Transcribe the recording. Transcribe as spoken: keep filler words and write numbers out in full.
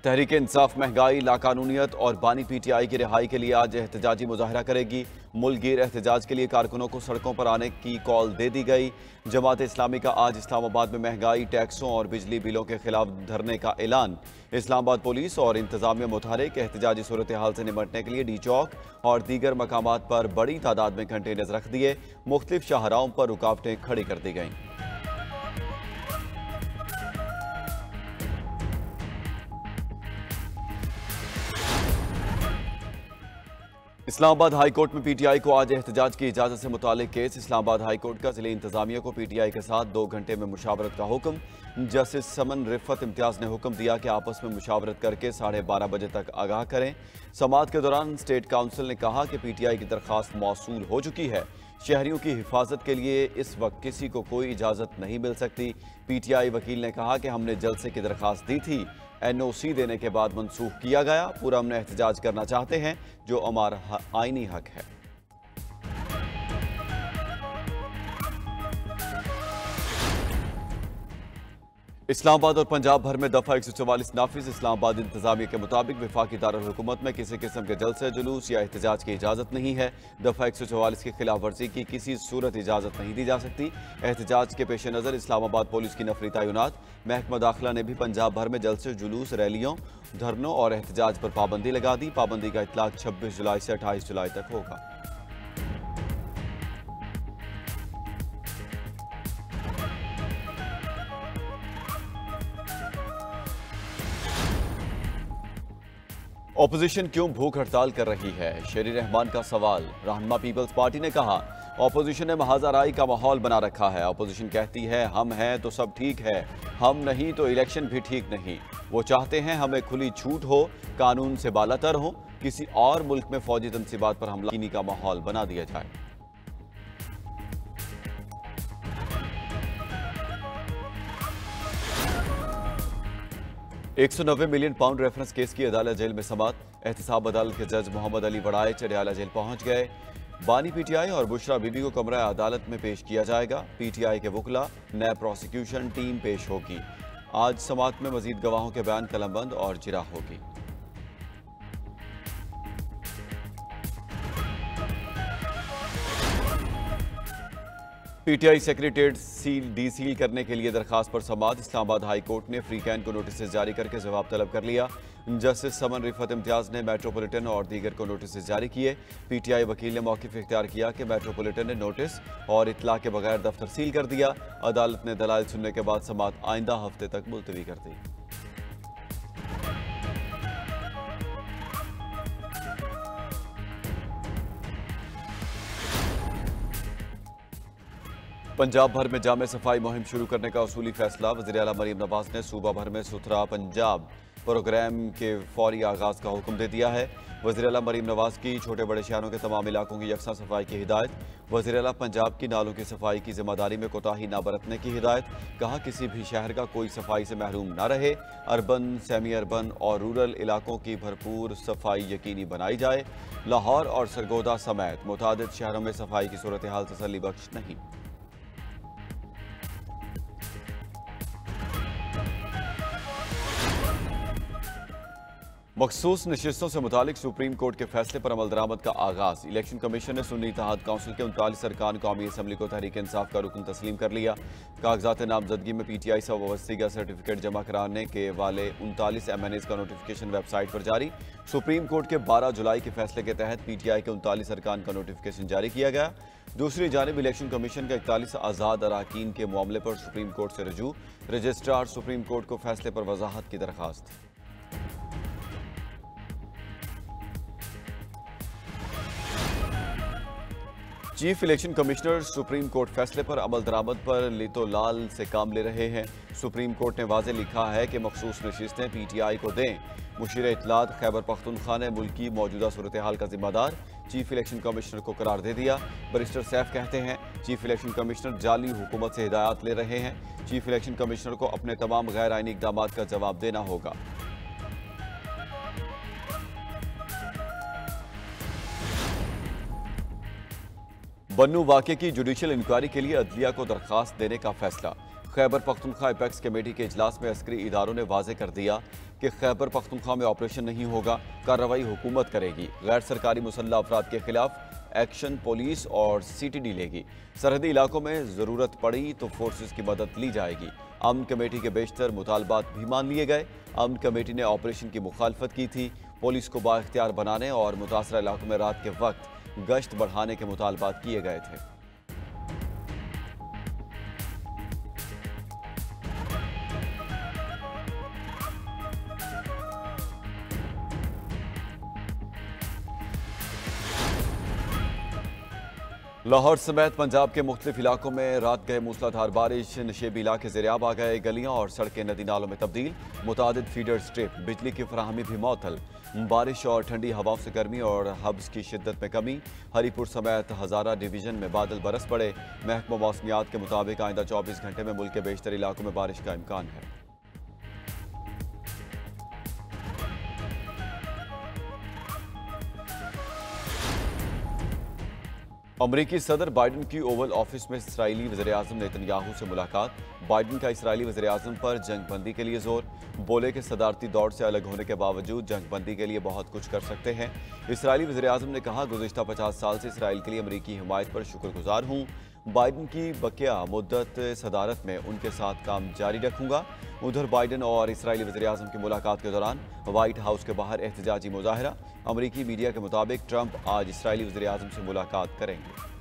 तहरीक इंसाफ महंगाई, लाकानूनियत और बानी पीटीआई की रिहाई के लिए आज एहतजाजी मुजाहरा करेगी। मुल्क गिर एहतजाज के लिए कारकुनों को सड़कों पर आने की कॉल दे दी गई। जमात इस्लामी का आज इस्लामाबाद में महंगाई, टैक्सों और बिजली बिलों के खिलाफ धरने का ऐलान। इस्लामाबाद पुलिस और इंतजामिया मुतहरिक। एहतजाजी सूरत हाल से निपटने के लिए डी चौक और दीगर मकामात पर बड़ी तादाद में कंटेनर्स रख दिए। मुख्तलिफ शाहराहों पर रुकावटें खड़ी कर दी गईं। इस्लामाबाद हाई कोर्ट में पीटीआई को आज एहतजाज की इजाजत से मुतालिक केस। इस्लामाबाद हाई कोर्ट का जिले इंतजामिया को पीटीआई के साथ दो घंटे में मुशावरत का हुक्म। जस्टिस समन रिफत इम्तियाज ने हुक्म दिया कि आपस में मुशावरत करके साढ़े बारह बजे तक आगाह करें। समाअत के दौरान स्टेट काउंसिल ने कहा कि पीटीआई की दरख्वास्त मौसूल हो चुकी है। शहरियों की हिफाजत के लिए इस वक्त किसी को कोई इजाज़त नहीं मिल सकती। पीटीआई वकील ने कहा कि हमने जलसे की दरख्वास्त दी थी, एनओसी देने के बाद मनसूख किया गया। पूरा हमने एहतजाज करना चाहते हैं जो हमारा आईनी हक है। इस्लामाबाद और पंजाब भर में दफा एक सौ चौवालीस नाफिज। इस्लामाबाद इंतजामिया के मुताबिक विफाकी दारुल हुकूमत में किसी किस्म के जलसे, जुलूस या एहतजाज की इजाज़त नहीं है। दफा एक सौ चौवालीस की खिलाफ वर्जी की किसी सूरत इजाज़त नहीं दी जा सकती। एहतजाज के पेश नज़र इस्लामाबाद पुलिस की नफरी तैनात। महकमा दाखिला ने भी पंजाब भर में जलसे, जुलूस, रैलियों, धरनों और एहतजाज पर पाबंदी लगा दी। पाबंदी का इतलाक छब्बीस जुलाई से अट्ठाईस जुलाई तक होगा। ऑपोजिशन क्यों भूख हड़ताल कर रही है? शेरी रहमान का सवाल। रहनुमा पीपल्स पार्टी ने कहा ऑपोजिशन ने महाजराई का माहौल बना रखा है। ऑपोजिशन कहती है हम हैं तो सब ठीक है, हम नहीं तो इलेक्शन भी ठीक नहीं। वो चाहते हैं हमें खुली छूट हो, कानून से बालातर हो, किसी और मुल्क में फौजी तनसीबात पर हमला का माहौल बना दिया जाए। एक सौ नब्बे मिलियन पाउंड रेफरेंस केस की अदालत जेल में समाअत। एहतसाब अदालत के जज मोहम्मद अली वड़ाए चढ़ियाला जेल पहुंच गए। बानी पीटीआई और बुशरा बीबी को कमरा अदालत में पेश किया जाएगा। पीटीआई के वकला, नैब प्रोसिक्यूशन टीम पेश होगी। आज समाअत में मजीद गवाहों के बयान कलमबंद और जिरा होगी। PTI secretariat seal de seal करने के लिए दरखास्त पर समाअत। इस्लामाबाद हाई कोर्ट ने फ्री कैन को नोटिस जारी करके जवाब तलब कर लिया। जस्टिस समन रिफत इम्तियाज ने मेट्रोपॉलिटन और दीगर को नोटिस जारी किए। पीटीआई वकील ने मौक़िफ़ इख्तियार किया कि मेट्रोपॉलिटन ने नोटिस और इतला के बगैर दफ्तर सील कर दिया। अदालत ने दलाइल सुनने के बाद समाअत आइंदा हफ्ते तक मुलतवी कर दी। पंजाब भर में जामे सफाई मुहिम शुरू करने का उसूली फैसला। वज़ीर आला मरीम नवाज ने सूबा भर में सुथरा पंजाब प्रोग्राम के फौरी आगाज का हुक्म दे दिया है। वज़ीर आला मरीम नवाज की छोटे बड़े शहरों के तमाम इलाकों की यकसा सफाई की हिदायत। वज़ीर आला पंजाब की नालों की सफाई की जिम्मेदारी में कोताही न बरतने की हिदायत। कहा किसी भी शहर का कोई सफाई से महरूम न रहे। अर्बन, सेमी अर्बन और रूरल इलाकों की भरपूर सफाई यकीनी बनाई जाए। लाहौर और सरगोदा समेत मुतादिद शहरों में सफाई की सूरत हाल तसल्ली बख्श नहीं। मखसूस नशिस्तों से मुतालिक सुप्रीम कोर्ट के फैसले पर अमल दरामद का आगाज। इलेक्शन कमीशन ने सुन्नी इत्तेहाद काउंसिल के उनतालीस अरकान कौमी असम्बली को तहरीक इंसाफ का रुकन तस्लीम कर लिया। कागजात नामजदगी में पीटीआई से वाबस्तगी सर्टिफिकेट जमा कराने के वाले उनतालीस एम एन एज का नोटिफिकेशन वेबसाइट पर जारी। सुप्रीम कोर्ट के बारह जुलाई के फैसले के तहत पीटीआई के उनतालीस अरकान का नोटिफिकेशन जारी किया गया। दूसरी जानिब इलेक्शन कमीशन का इकतालीस आज़ाद अरकान के मामले पर सुप्रीम कोर्ट से रजू। रजिस्ट्रार सुप्रीम कोर्ट को फैसले पर वजाहत की दरखास्त। Chief election commissioner supreme court फैसले पर अमल दरामद पर लितो लाल से काम ले रहे हैं। सुप्रीम कोर्ट ने वाज़े लिखा है कि मखसूस नशिस्तें पीटीआई को दें। मुशीर इत्तलात खैबर पख्तूनख्वा ने मुल्क की मौजूदा सूरत हाल का जिम्मेदार चीफ इलेक्शन कमिश्नर को करार दे दिया। बैरिस्टर सैफ कहते हैं चीफ इलेक्शन कमिश्नर जाली हुकूमत से हिदायत ले रहे हैं। चीफ इलेक्शन कमिश्नर को अपने तमाम गैर आइनी इकदाम का जवाब देना होगा। बन्नू वाक़े की जुडिशल इंक्वायरी के लिए अदलिया को दरखास्त देने का फैसला। खैबर पख्तूनख्वा एपेक्स कमेटी के इजलास में अस्करी इदारों ने वाजे कर दिया कि खैबर पख्तूनख्वा में ऑपरेशन नहीं होगा, कार्रवाई हुकूमत करेगी। गैर सरकारी मुसल्लह अफराद के खिलाफ एक्शन पुलिस और सी टी डी लेगी। सरहदी इलाकों में ज़रूरत पड़ी तो फोर्सेस की मदद ली जाएगी। अमन कमेटी के बेशतर मुतालबात भी मान लिए गए। अमन कमेटी ने ऑपरेशन की मुखालफत की थी। पुलिस को बाइख्तियार बनाने और मुतासरा इलाकों में रात के वक्त गश्त बढ़ाने के मुतालबात किए गए थे। लाहौर समेत पंजाब के मुख्तलिफ इलाकों में रात गए मूसलाधार बारिश। नशेबी इलाके ज़ेरियाब आ गए। गलियां और सड़कें नदी नालों में तब्दील। मुतादिद फीडर स्ट्रिप, बिजली की फराहमी भी मअतल। बारिश और ठंडी हवाओं से गर्मी और हब्स की शिद्दत में कमी। हरीपुर समेत हज़ारा डिवीजन में बादल बरस पड़े। महकमा मौसमियात के मुताबिक आइंदा चौबीस घंटे में मुल्क के बेशतर इलाकों में बारिश का इम्कान है। अमरीकी सदर बाइडन की ओवल ऑफिस में इसराइली वज़ीर-ए-आज़म नेतन्याहू से मुलाकात। बाइडन का इसराइली वज़ीर-ए-आज़म पर जंग बंदी के लिए जोर। बोले कि सदारती दौड़ से अलग होने के बावजूद जंग बंदी के लिए बहुत कुछ कर सकते हैं। इसराइली वज़ीर-ए-आज़म ने कहा, गुज़िश्ता पचास साल से इसराइल के लिए अमरीकी हिमायत पर शुक्रगुजार हूँ। बाइडन की बकिया मुद्दत सदारत में उनके साथ काम जारी रखूंगा। उधर बाइडन और इसराइली वज़ीर-ए-आज़म की मुलाकात के दौरान व्हाइट हाउस के बाहर एहतजाजी मुजाहरा। अमरीकी मीडिया के मुताबिक ट्रंप आज इसराइली वज़ीर-ए-आज़म से मुलाकात करेंगे।